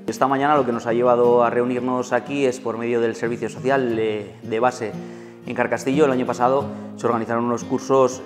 Esta mañana lo que nos ha llevado a reunirnos aquí es por medio del servicio social de base en Carcastillo. El año pasado se organizaron unos cursos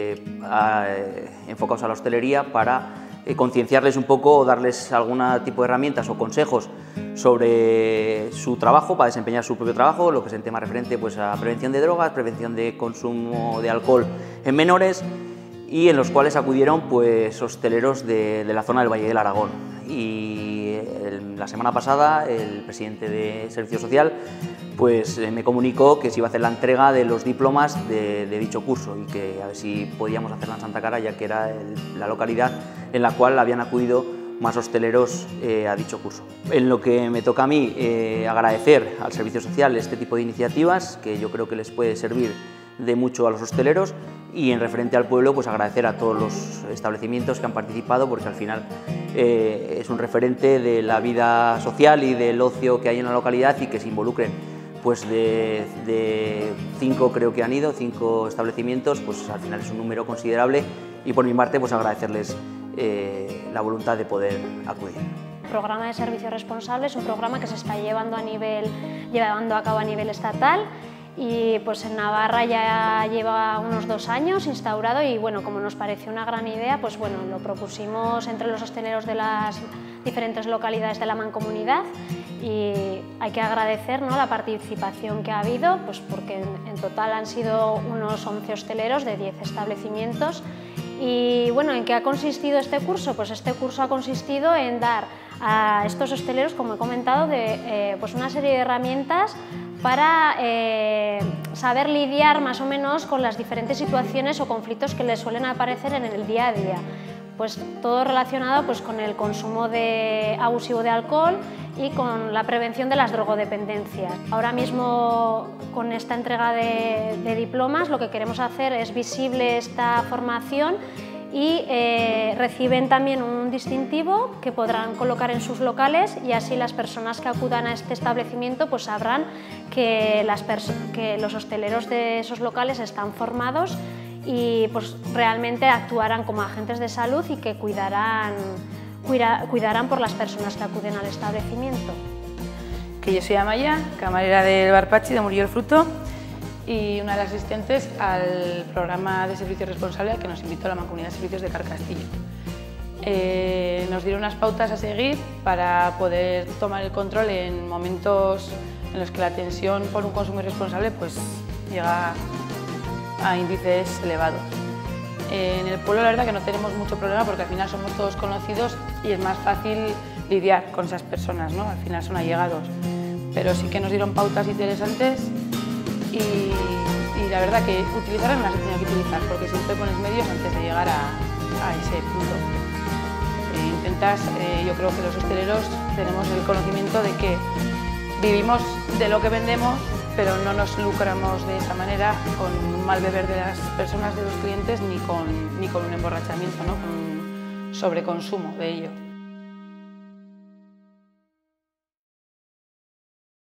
enfocados a la hostelería para concienciarles un poco o darles algún tipo de herramientas o consejos sobre su trabajo, para desempeñar su propio trabajo, lo que es en tema referente pues, a prevención de drogas, prevención de consumo de alcohol en menores, y en los cuales acudieron pues, hosteleros de la zona del Valle del Aragón. Y la semana pasada el presidente de Servicio Social pues, me comunicó que se iba a hacer la entrega de los diplomas de dicho curso y que a ver si podíamos hacerla en Santa Cara, ya que era la localidad en la cual habían acudido más hosteleros a dicho curso. En lo que me toca a mí agradecer al Servicio Social este tipo de iniciativas, que yo creo que les puede servir de mucho a los hosteleros, y en referente al pueblo pues agradecer a todos los establecimientos que han participado, porque al final es un referente de la vida social y del ocio que hay en la localidad, y que se involucren pues de 5 creo que han ido, 5 establecimientos, pues al final es un número considerable, y por mi parte pues agradecerles la voluntad de poder acudir. El programa de servicio responsable es un programa que se está llevando a cabo a nivel estatal, y pues en Navarra ya lleva unos 2 años instaurado, y bueno, como nos pareció una gran idea, pues bueno, lo propusimos entre los hosteleros de las diferentes localidades de la mancomunidad, y hay que agradecer, ¿no?, la participación que ha habido, pues porque en total han sido unos 11 hosteleros de 10 establecimientos. Y bueno, ¿en qué ha consistido este curso? Pues este curso ha consistido en dar a estos hosteleros, como he comentado, pues una serie de herramientas para saber lidiar más o menos con las diferentes situaciones o conflictos que les suelen aparecer en el día a día. Pues todo relacionado pues, con el consumo abusivo de alcohol y con la prevención de las drogodependencias. Ahora mismo, con esta entrega de diplomas, lo que queremos hacer es visible esta formación, y reciben también un distintivo que podrán colocar en sus locales, y así las personas que acudan a este establecimiento pues sabrán que los hosteleros de esos locales están formados y pues realmente actuarán como agentes de salud y que cuidarán por las personas que acuden al establecimiento. Que yo soy Amaya, camarera del Bar Pachi de Murillo el Fruto, y una de las asistentes al programa de servicio responsable al que nos invitó la Mancomunidad de Servicios de Carcastillo. Nos dieron unas pautas a seguir para poder tomar el control en momentos en los que la tensión por un consumo irresponsable pues, llega a índices elevados. En el pueblo la verdad que no tenemos mucho problema, porque al final somos todos conocidos y es más fácil lidiar con esas personas, ¿no? Al final son allegados, pero sí que nos dieron pautas interesantes. Y la verdad que utilizarlas no las he tenido que utilizar, porque siempre pones medios antes de llegar a ese punto. Yo creo que los hosteleros tenemos el conocimiento de que vivimos de lo que vendemos, pero no nos lucramos de esa manera con un mal beber de las personas, de los clientes, ni con un emborrachamiento, ¿no?, con un sobreconsumo de ello.